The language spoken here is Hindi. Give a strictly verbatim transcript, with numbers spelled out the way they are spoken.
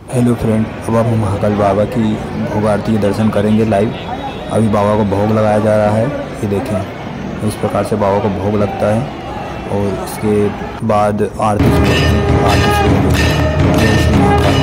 हेलो फ्रेंड, अब आप हम महाकाल बाबा की भोग आरती के दर्शन करेंगे लाइव। अभी बाबा को भोग लगाया जा रहा है। ये देखें, इस प्रकार से बाबा को भोग लगता है और इसके बाद आरती शुरू आरती शुरू होगी।